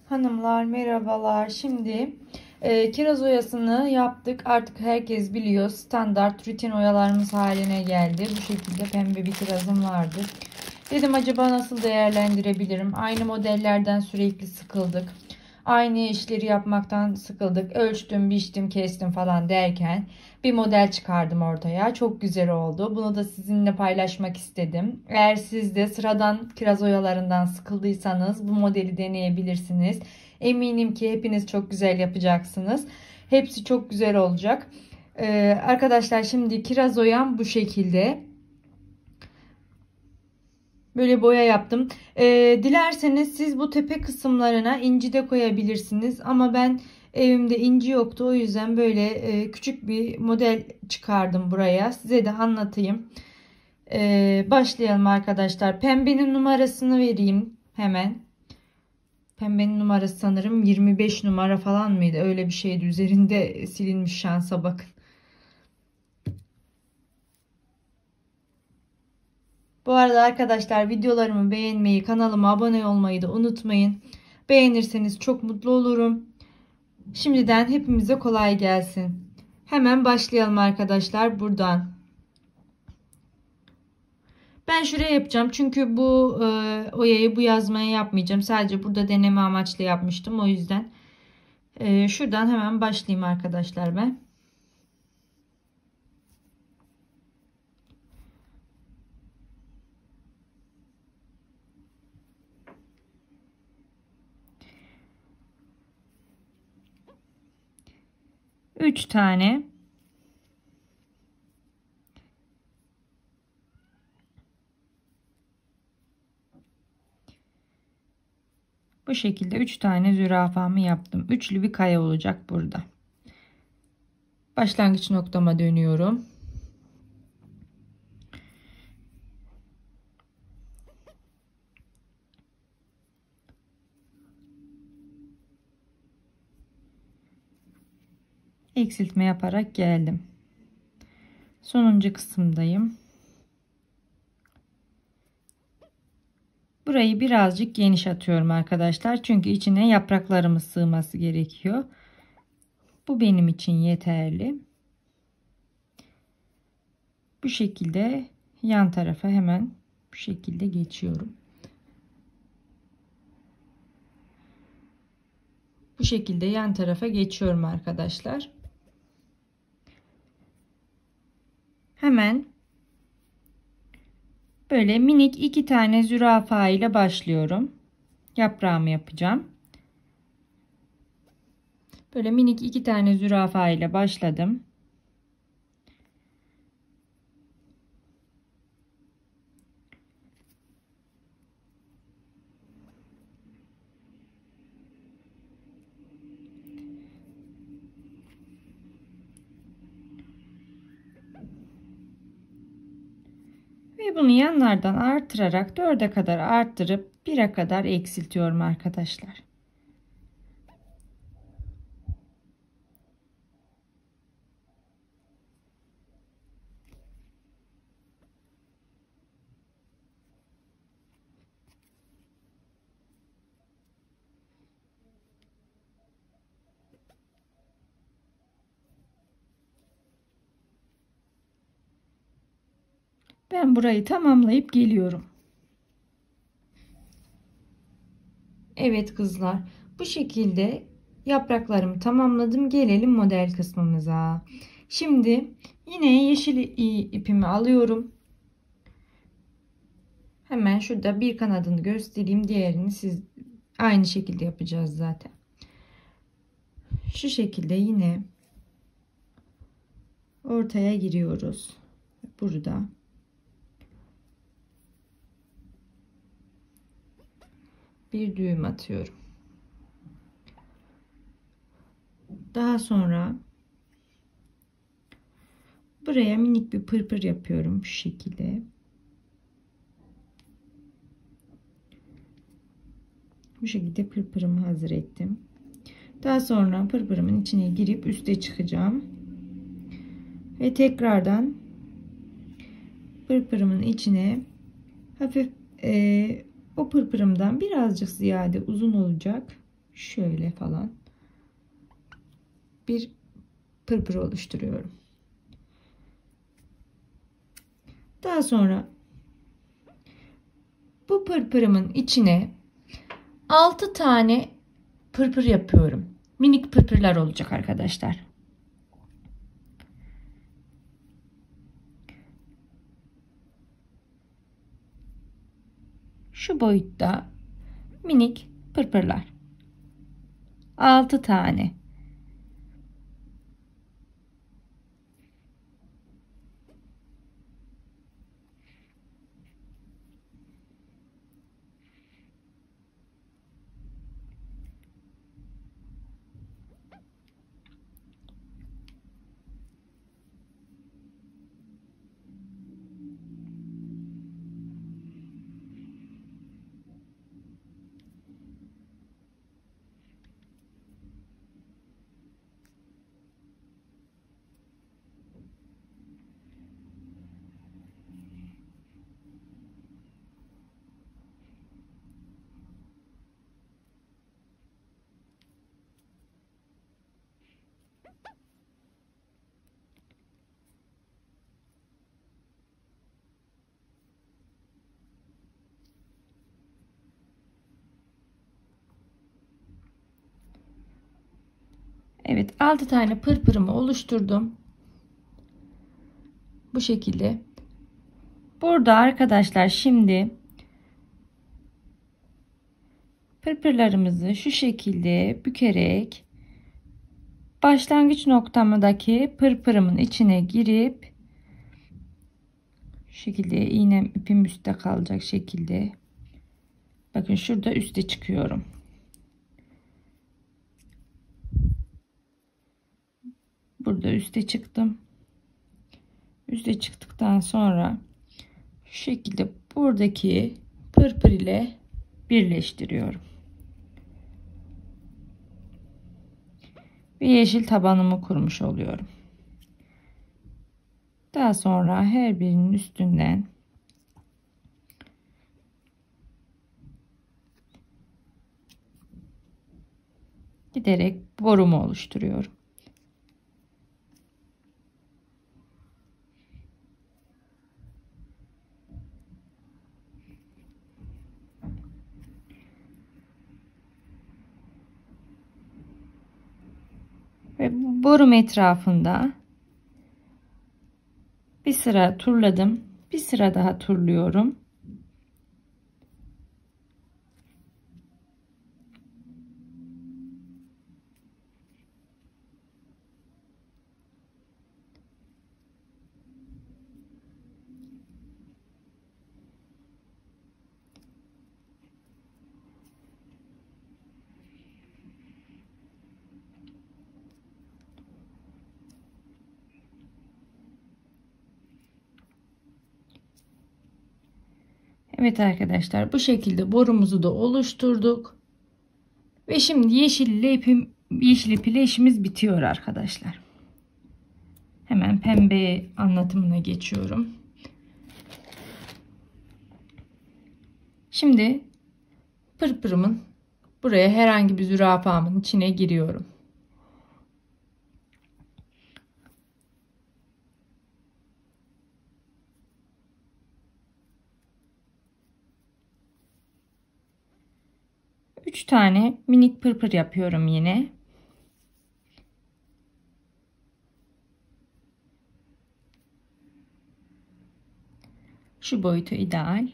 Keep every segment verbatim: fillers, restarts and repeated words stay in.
Hanımlar merhabalar. Şimdi e, kiraz oyasını yaptık. Artık herkes biliyor. Standart rutin oyalarımız haline geldi. Bu şekilde pembe bir kirazım vardı. Dedim acaba nasıl değerlendirebilirim? Aynı modellerden sürekli sıkıldık. Aynı işleri yapmaktan sıkıldık. Ölçtüm, biçtim, kestim falan derken bir model çıkardım ortaya. Çok güzel oldu. Bunu da sizinle paylaşmak istedim. Eğer siz de sıradan kiraz oyalarından sıkıldıysanız bu modeli deneyebilirsiniz. Eminim ki hepiniz çok güzel yapacaksınız. Hepsi çok güzel olacak. Ee, arkadaşlar şimdi kiraz oyam bu şekilde. Böyle boya yaptım. Ee, dilerseniz siz bu tepe kısımlarına inci de koyabilirsiniz. Ama ben evimde inci yoktu. O yüzden böyle e, küçük bir model çıkardım buraya. Size de anlatayım. Ee, başlayalım arkadaşlar. Pembenin numarasını vereyim hemen. Pembenin numarası sanırım yirmi beş numara falan mıydı? Öyle bir şeydi. Üzerinde silinmiş, şansa bakın. Bu arada arkadaşlar videolarımı beğenmeyi, kanalıma abone olmayı da unutmayın. Beğenirseniz çok mutlu olurum. Şimdiden hepimize kolay gelsin. Hemen başlayalım arkadaşlar buradan. Ben şuraya yapacağım çünkü bu e, oyayı bu yazmaya yapmayacağım. Sadece burada deneme amaçlı yapmıştım. O yüzden e, şuradan hemen başlayayım arkadaşlar ben. üç tane bu şekilde üç tane zürafamı yaptım. Üçlü bir kaya olacak burada. Başlangıç noktama dönüyorum. Eksiltme yaparak geldim. Sonuncu kısımdayım. Burayı birazcık geniş atıyorum arkadaşlar. Çünkü içine yapraklarımız sığması gerekiyor. Bu benim için yeterli. Bu şekilde yan tarafa hemen bu şekilde geçiyorum. Bu şekilde yan tarafa geçiyorum arkadaşlar. Hemen böyle minik iki tane zürafa ile başlıyorum. Yaprağımı yapacağım. Böyle minik iki tane zürafa ile başladım. Ve bunu yanlardan artırarak dörde kadar arttırıp bire kadar eksiltiyorum arkadaşlar. Ben burayı tamamlayıp geliyorum. Evet kızlar, bu şekilde yapraklarımı tamamladım. Gelelim model kısmımıza. Şimdi yine yeşil ipimi alıyorum. Hemen şurada bir kanadını göstereyim. Diğerini siz aynı şekilde yapacağız zaten. Şu şekilde yine ortaya giriyoruz. Burada bir düğüm atıyorum. Daha sonra buraya minik bir pırpır yapıyorum şu şekilde. Bu şekilde pırpırımı hazır ettim. Daha sonra pırpırımın içine girip üste çıkacağım. Ve tekrardan pırpırımın içine hafif e, o pırpırımdan birazcık ziyade uzun olacak. şöyle falan bir pırpır oluşturuyorum. Daha sonra bu pırpırımın içine altı tane pırpır yapıyorum. Minik pırpırlar olacak arkadaşlar. Şu boyutta minik pırpırlar. altı tane. Evet, altı tane pırpırımı oluşturdum. Bu şekilde. Burada arkadaşlar şimdi pırpırlarımızı şu şekilde bükerek başlangıç noktamdaki pırpırımın içine girip şu şekilde iğnem ipim üstte kalacak şekilde, bakın şurada üste çıkıyorum. Burada üste çıktım. Üste çıktıktan sonra şu şekilde buradaki pırpır ile birleştiriyorum. Ve yeşil tabanımı kurmuş oluyorum. Daha sonra her birinin üstünden giderek borumu oluşturuyorum. Ve bu borum etrafında bir sıra turladım. Bir sıra daha turluyorum. Evet arkadaşlar, bu şekilde borumuzu da oluşturduk. Ve şimdi yeşil ipim, yeşil ip ile işimiz bitiyor arkadaşlar. Hemen pembe anlatımına geçiyorum. Şimdi pırpırımın buraya herhangi bir zürafamın içine giriyorum. üç tane minik pırpır yapıyorum yine. Şu boyutu ideal.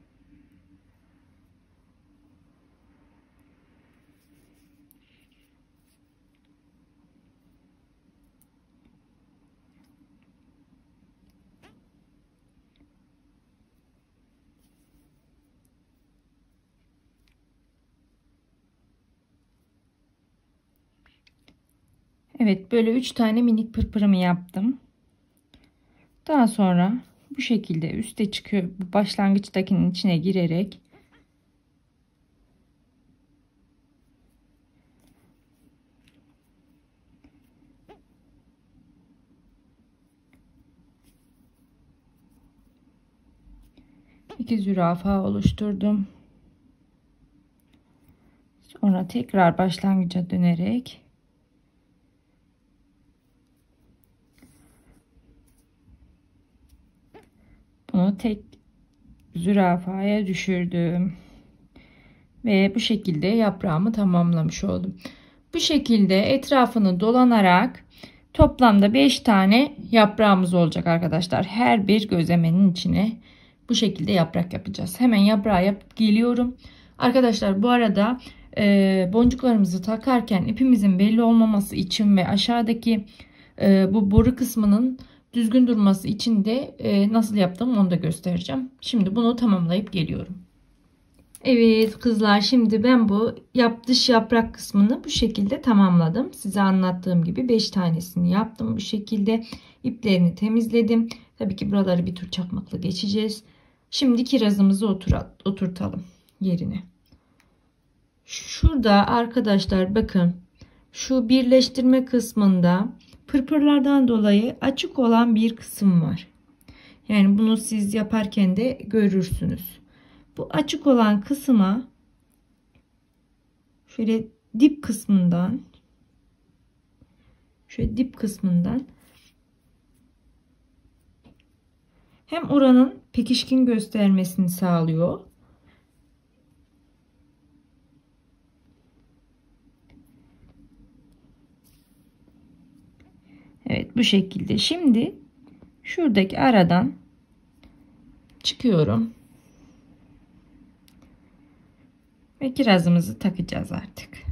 Evet, böyle üç tane minik pırpırımı yaptım. Daha sonra bu şekilde üste çıkıyor, bu başlangıçtakinin içine girerek iki zürafa oluşturdum. Sonra tekrar başlangıca dönerek bunu tek zürafaya düşürdüm. Ve bu şekilde yaprağımı tamamlamış oldum. Bu şekilde etrafını dolanarak toplamda beş tane yaprağımız olacak arkadaşlar. Her bir gözlemenin içine bu şekilde yaprak yapacağız. Hemen yaprağı yapıp geliyorum. Arkadaşlar bu arada e, boncuklarımızı takarken ipimizin belli olmaması için ve aşağıdaki e, bu boru kısmının düzgün durması için de e, nasıl yaptım onu da göstereceğim. Şimdi bunu tamamlayıp geliyorum. Evet kızlar, şimdi ben bu yap dış yaprak kısmını bu şekilde tamamladım. Size anlattığım gibi beş tanesini yaptım. Bu şekilde iplerini temizledim. Tabii ki buraları bir tur çakmakla geçeceğiz. Şimdi kirazımızı oturtalım yerine. Şurada arkadaşlar bakın, şu birleştirme kısmında pırpırlardan dolayı açık olan bir kısım var. Yani bunu siz yaparken de görürsünüz. Bu açık olan kısma şöyle dip kısmından şöyle dip kısmından hem oranın pekişkin göstermesini sağlıyor. Evet, bu şekilde. Şimdi şuradaki aradan çıkıyorum. Ve kirazımızı takacağız artık.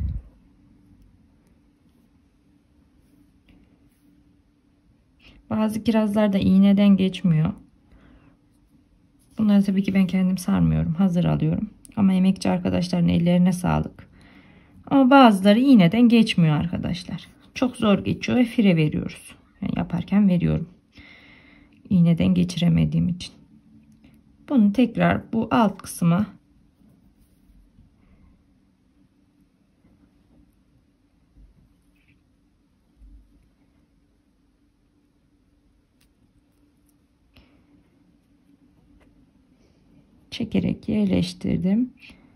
Bazı kirazlar da iğneden geçmiyor. Bunları tabii ki ben kendim sarmıyorum. Hazır alıyorum. Ama emekçi arkadaşların ellerine sağlık. Ama bazıları iğneden geçmiyor arkadaşlar. Çok zor geçiyor ve fire veriyoruz. Yani yaparken veriyorum. İğneden geçiremediğim için. Bunu tekrar bu alt kısma çekerek yerleştirdim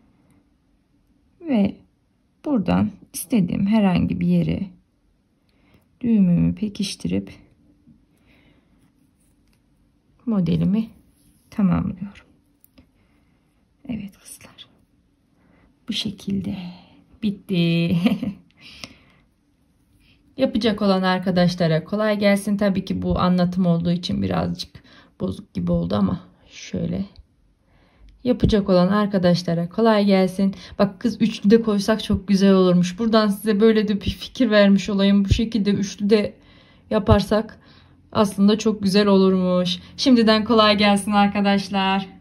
ve buradan istediğim herhangi bir yere düğümümü pekiştirip modelimi tamamlıyorum. Evet kızlar, bu şekilde bitti. Yapacak olan arkadaşlara kolay gelsin. Tabii ki bu anlatım olduğu için birazcık bozuk gibi oldu ama şöyle. Yapacak olan arkadaşlara kolay gelsin. Bak kız, üçlü de koysak çok güzel olurmuş. Buradan size böyle de bir fikir vermiş olayım. Bu şekilde üçlü de yaparsak aslında çok güzel olurmuş. Şimdiden kolay gelsin arkadaşlar.